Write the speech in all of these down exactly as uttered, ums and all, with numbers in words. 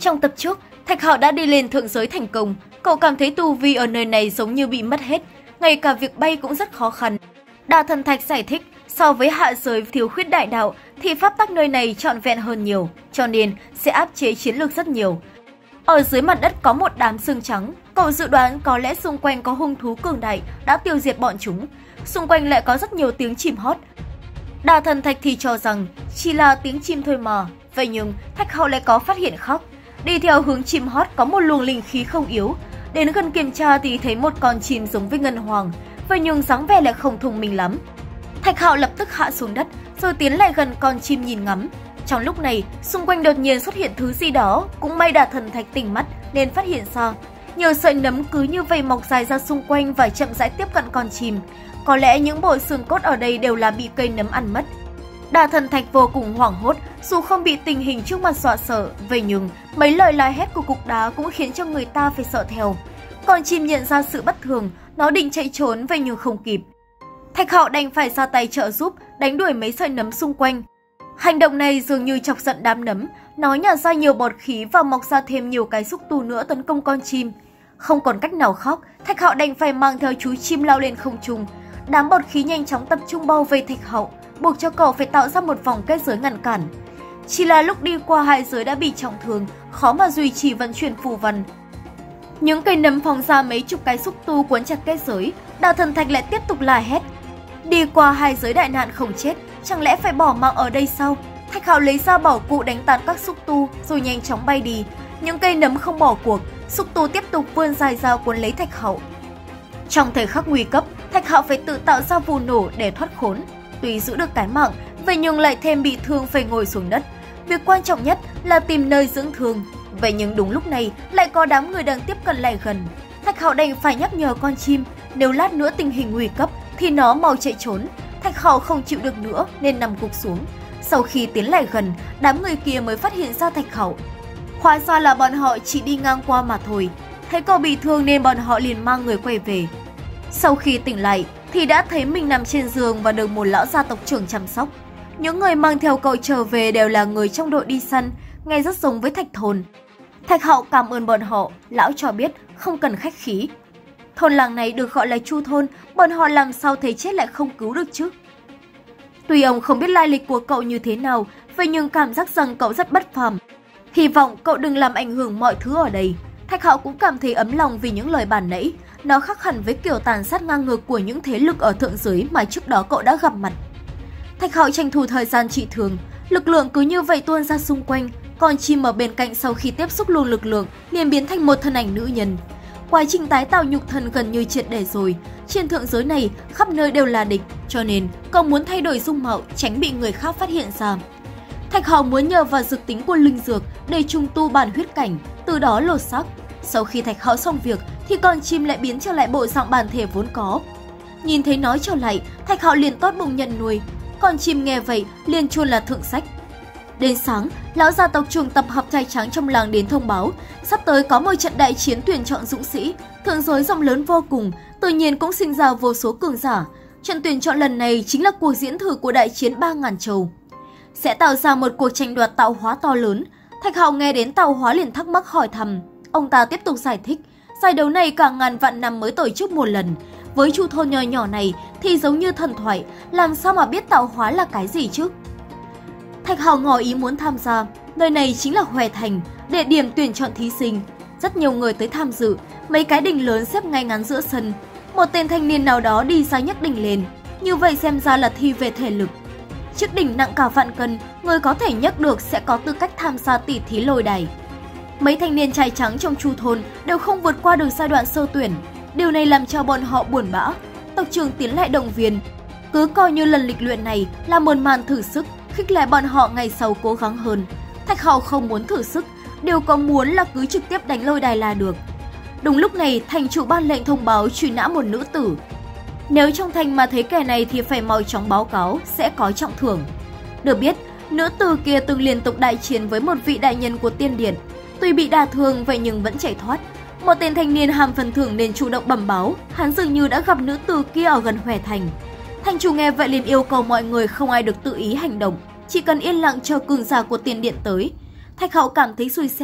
Trong tập trước, Thạch Hạo đã đi lên thượng giới thành công. Cậu cảm thấy tu vi ở nơi này giống như bị mất hết, ngay cả việc bay cũng rất khó khăn. Đà Thần Thạch giải thích, so với hạ giới thiếu khuyết đại đạo thì pháp tắc nơi này trọn vẹn hơn nhiều, cho nên sẽ áp chế chiến lược rất nhiều. Ở dưới mặt đất có một đám xương trắng, cậu dự đoán có lẽ xung quanh có hung thú cường đại đã tiêu diệt bọn chúng. Xung quanh lại có rất nhiều tiếng chim hót. Đà Thần Thạch thì cho rằng chỉ là tiếng chim thôi mà. Vậy nhưng Thạch Hạo lại có phát hiện khác. Đi theo hướng chim hót có một luồng linh khí không yếu. Đến gần kiểm tra thì thấy một con chim giống với ngân hoàng. Vậy nhưng dáng vẻ lại không thông minh lắm. Thạch Hạo lập tức hạ xuống đất rồi tiến lại gần con chim nhìn ngắm. Trong lúc này, xung quanh đột nhiên xuất hiện thứ gì đó. Cũng may Đà Thần Thạch tỉnh mắt nên phát hiện ra nhiều sợi nấm cứ như vậy mọc dài ra xung quanh và chậm rãi tiếp cận con chim. Có lẽ những bộ xương cốt ở đây đều là bị cây nấm ăn mất. Đà Thần Thạch vô cùng hoảng hốt, dù không bị tình hình trước mặt dọa sợ, vậy nhưng mấy lời la hét của cục đá cũng khiến cho người ta phải sợ theo. Con chim nhận ra sự bất thường, nó định chạy trốn vậy nhưng không kịp. Thạch Hạo đành phải ra tay trợ giúp, đánh đuổi mấy sợi nấm xung quanh. Hành động này dường như chọc giận đám nấm, nó nhả ra nhiều bọt khí và mọc ra thêm nhiều cái xúc tu nữa tấn công con chim. Không còn cách nào khác, Thạch Hạo đành phải mang theo chú chim lao lên không trung. Đám bọt khí nhanh chóng tập trung bao vây Thạch Hạo, buộc cho cậu phải tạo ra một vòng kết giới ngăn cản. Chỉ là lúc đi qua hai giới đã bị trọng thương, khó mà duy trì vận chuyển phù văn. Những cây nấm phóng ra mấy chục cái xúc tu cuốn chặt kết giới, Đà Thần Thạch lại tiếp tục la hét. Đi qua hai giới đại nạn không chết, chẳng lẽ phải bỏ mạng ở đây sao? Thạch Hạo lấy ra bảo cụ đánh tàn các xúc tu rồi nhanh chóng bay đi. Những cây nấm không bỏ cuộc, xúc tu tiếp tục vươn dài ra cuốn lấy Thạch Hạo. Trong thời khắc nguy cấp, Thạch Hạo phải tự tạo ra vụ nổ để thoát khốn. Tuy giữ được cái mạng, vậy nhưng lại thêm bị thương phải ngồi xuống đất. Việc quan trọng nhất là tìm nơi dưỡng thương. Vậy nhưng đúng lúc này lại có đám người đang tiếp cận lại gần. Thạch Hạo đành phải nhắc nhở con chim, nếu lát nữa tình hình nguy cấp thì nó mau chạy trốn. Thạch Hạo không chịu được nữa nên nằm gục xuống. Sau khi tiến lại gần, đám người kia mới phát hiện ra Thạch Hạo. Hóa ra là bọn họ chỉ đi ngang qua mà thôi. Thấy cậu bị thương nên bọn họ liền mang người quay về. Sau khi tỉnh lại thì đã thấy mình nằm trên giường và được một lão gia tộc trưởng chăm sóc. Những người mang theo cậu trở về đều là người trong đội đi săn, nghe rất giống với Thạch Thôn. Thạch Hạo cảm ơn bọn họ, lão cho biết không cần khách khí. Thôn làng này được gọi là Chu thôn, bọn họ làm sao thấy chết lại không cứu được chứ? Tuy ông không biết lai lịch của cậu như thế nào, vậy nhưng cảm giác rằng cậu rất bất phàm. Hy vọng cậu đừng làm ảnh hưởng mọi thứ ở đây. Thạch Hạo cũng cảm thấy ấm lòng vì những lời bàn nãy. Nó khác hẳn với kiểu tàn sát ngang ngược của những thế lực ở thượng giới mà trước đó cậu đã gặp mặt. Thạch Hạo tranh thủ thời gian trị thương, lực lượng cứ như vậy tuôn ra xung quanh. Còn chim ở bên cạnh sau khi tiếp xúc luồng lực lượng liền biến thành một thân ảnh nữ nhân. Quá trình tái tạo nhục thân gần như triệt để rồi. Trên thượng giới này khắp nơi đều là địch, cho nên cậu muốn thay đổi dung mạo tránh bị người khác phát hiện ra. Thạch Hạo muốn nhờ vào dược tính của linh dược để trùng tu bản huyết cảnh, từ đó lột xác. Sau khi Thạch Hạo xong việc thì con chim lại biến trở lại bộ dạng bản thể vốn có. Nhìn thấy nó trở lại, Thạch Hạo liền tốt bụng nhận nuôi. Con chim nghe vậy liền chuôn là thượng sách. Đến sáng, lão gia tộc trưởng tập hợp trai tráng trong làng đến thông báo sắp tới có một trận đại chiến tuyển chọn dũng sĩ. Thượng giới rộng lớn vô cùng, tự nhiên cũng sinh ra vô số cường giả. Trận tuyển chọn lần này chính là cuộc diễn thử của đại chiến ba ngàn châu. Sẽ tạo ra một cuộc tranh đoạt tạo hóa to lớn. Thạch Hạo nghe đến tạo hóa liền thắc mắc hỏi thầm. Ông ta tiếp tục giải thích, giải đấu này cả ngàn vạn năm mới tổ chức một lần. Với Chu thôn nhỏ nhỏ này thì giống như thần thoại, làm sao mà biết tạo hóa là cái gì chứ? Thạch Hạo ngỏ ý muốn tham gia. Nơi này chính là Hòe Thành, địa điểm tuyển chọn thí sinh. Rất nhiều người tới tham dự, mấy cái đỉnh lớn xếp ngay ngắn giữa sân. Một tên thanh niên nào đó đi ra nhấc đỉnh lên, như vậy xem ra là thi về thể lực. Chiếc đỉnh nặng cả vạn cân, người có thể nhấc được sẽ có tư cách tham gia tỷ thí lôi đài. Mấy thanh niên trai trắng trong Chu thôn đều không vượt qua được giai đoạn sơ tuyển. Điều này làm cho bọn họ buồn bã. Tộc trưởng tiến lại động viên, cứ coi như lần lịch luyện này là một màn thử sức, khích lệ bọn họ ngày sau cố gắng hơn. Thạch Hạo không muốn thử sức, điều có muốn là cứ trực tiếp đánh lôi đài là được. Đúng lúc này, thành chủ ban lệnh thông báo truy nã một nữ tử. Nếu trong thành mà thấy kẻ này thì phải mau chóng báo cáo, sẽ có trọng thưởng. Được biết, nữ tử kia từng liên tục đại chiến với một vị đại nhân của tiên điện. Tuy bị đả thương vậy nhưng vẫn chạy thoát. Một tên thanh niên ham phần thưởng nên chủ động bẩm báo, hắn dường như đã gặp nữ tử kia ở gần Hòe Thành. Thành chủ nghe vậy liền yêu cầu mọi người không ai được tự ý hành động, chỉ cần yên lặng chờ cường giả của tiên điện tới. Thạch Hạo cảm thấy xui xẻo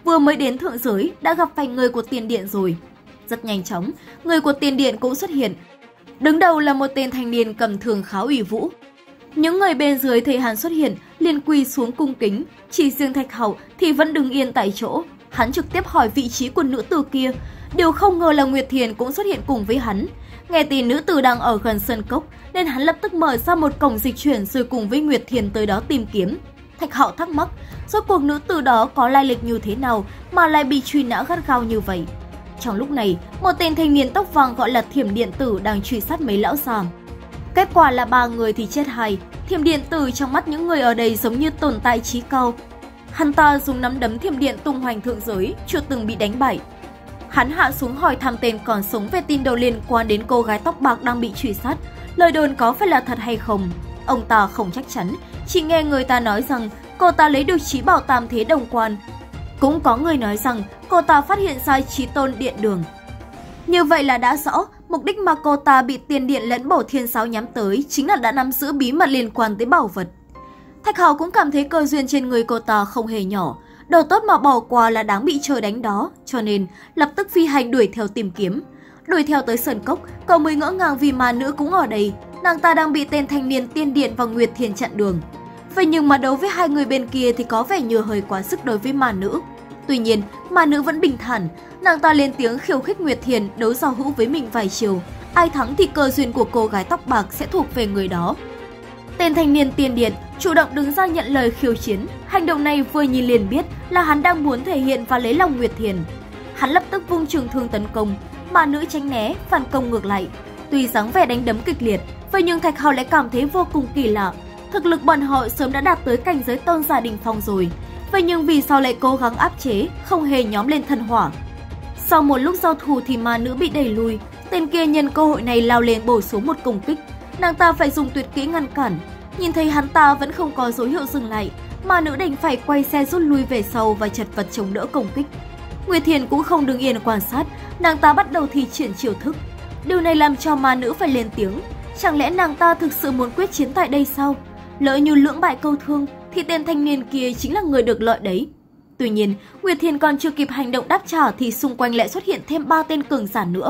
vừa mới đến thượng giới đã gặp phải người của tiền điện rồi. Rất nhanh chóng, người của tiền điện cũng xuất hiện. Đứng đầu là một tên thanh niên cầm thường khá uy vũ. Những người bên dưới thấy hắn xuất hiện liền quỳ xuống cung kính, chỉ riêng Thạch Hạo thì vẫn đứng yên tại chỗ. Hắn trực tiếp hỏi vị trí của nữ tử kia. Điều không ngờ là Nguyệt Thiền cũng xuất hiện cùng với hắn. Nghe tin nữ tử đang ở gần sân cốc nên hắn lập tức mở ra một cổng dịch chuyển rồi cùng với Nguyệt Thiền tới đó tìm kiếm. Thạch Hạo thắc mắc, rốt cuộc nữ tử đó có lai lịch như thế nào mà lại bị truy nã gắt gao như vậy. Trong lúc này, một tên thanh niên tóc vàng gọi là Thiểm Điện Tử đang truy sát mấy lão già. Kết quả là ba người thì chết hai. Thiểm Điện Tử trong mắt những người ở đây giống như tồn tại trí cao. Hắn ta dùng nắm đấm thiểm điện tung hoành thượng giới, chưa từng bị đánh bại. Hắn hạ xuống hỏi thăm tên còn sống về tin đồn liên quan đến cô gái tóc bạc đang bị truy sát. Lời đồn có phải là thật hay không? Ông ta không chắc chắn, chỉ nghe người ta nói rằng cô ta lấy được trí bảo tam thế đồng quan. Cũng có người nói rằng cô ta phát hiện ra trí tôn điện đường. Như vậy là đã rõ, mục đích mà cô ta bị tiền điện lẫn bổ thiên sáo nhắm tới chính là đã nắm giữ bí mật liên quan tới bảo vật. Thạch Hạo cũng cảm thấy cơ duyên trên người cô ta không hề nhỏ, đồ tốt mà bỏ qua là đáng bị trời đánh đó, cho nên lập tức phi hành đuổi theo tìm kiếm. Đuổi theo tới sơn cốc, cậu mới ngỡ ngàng vì ma nữ cũng ở đây, nàng ta đang bị tên thanh niên tiên điện và Nguyệt Thiền chặn đường. Vậy nhưng mà đấu với hai người bên kia thì có vẻ như hơi quá sức đối với ma nữ. Tuy nhiên, ma nữ vẫn bình thản, nàng ta lên tiếng khiêu khích Nguyệt Thiền đấu giao hữu với mình vài chiều. Ai thắng thì cơ duyên của cô gái tóc bạc sẽ thuộc về người đó. Tên thanh niên tiên điện chủ động đứng ra nhận lời khiêu chiến. Hành động này vừa nhìn liền biết là hắn đang muốn thể hiện và lấy lòng Nguyệt Thiền. Hắn lập tức vung trường thương tấn công, mà nữ tránh né, phản công ngược lại. Tuy dáng vẻ đánh đấm kịch liệt, vậy nhưng Thạch Hạo lại cảm thấy vô cùng kỳ lạ. Thực lực bọn họ sớm đã đạt tới cảnh giới tôn giả đỉnh phong rồi, vậy nhưng vì sao lại cố gắng áp chế, không hề nhóm lên thần hỏa. Sau một lúc giao thủ thì ma nữ bị đẩy lùi, tên kia nhân cơ hội này lao lên bổ xuống một công kích. Nàng ta phải dùng tuyệt kỹ ngăn cản. Nhìn thấy hắn ta vẫn không có dấu hiệu dừng lại, ma nữ đành phải quay xe rút lui về sau và chật vật chống đỡ công kích. Nguyệt Thiền cũng không đứng yên quan sát, nàng ta bắt đầu thi triển chiêu thức. Điều này làm cho ma nữ phải lên tiếng. Chẳng lẽ nàng ta thực sự muốn quyết chiến tại đây sao? Lỡ như lưỡng bại câu thương thì tên thanh niên kia chính là người được lợi đấy. Tuy nhiên, Nguyệt Thiền còn chưa kịp hành động đáp trả thì xung quanh lại xuất hiện thêm ba tên cường giả nữa.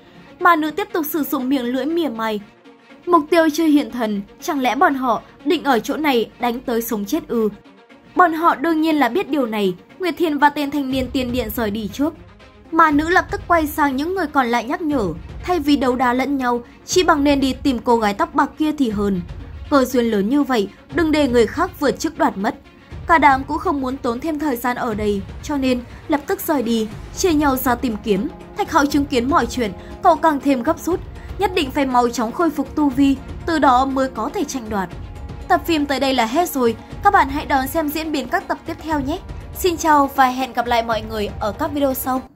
Ma nữ tiếp tục sử dụng miệng lưỡi mỉa mai. Mục tiêu chưa hiện thần, chẳng lẽ bọn họ định ở chỗ này đánh tới sống chết ư? Bọn họ đương nhiên là biết điều này. Nguyệt Thiền và tên thanh niên tiền điện rời đi trước. Ma nữ lập tức quay sang những người còn lại nhắc nhở, thay vì đấu đá lẫn nhau, chỉ bằng nên đi tìm cô gái tóc bạc kia thì hơn. Cơ duyên lớn như vậy, đừng để người khác vượt trước đoạt mất. Cả đám cũng không muốn tốn thêm thời gian ở đây, cho nên lập tức rời đi, chia nhau ra tìm kiếm. Thạch Hạo chứng kiến mọi chuyện, cậu càng thêm gấp rút, nhất định phải mau chóng khôi phục tu vi, từ đó mới có thể tranh đoạt. Tập phim tới đây là hết rồi, các bạn hãy đón xem diễn biến các tập tiếp theo nhé. Xin chào và hẹn gặp lại mọi người ở các video sau.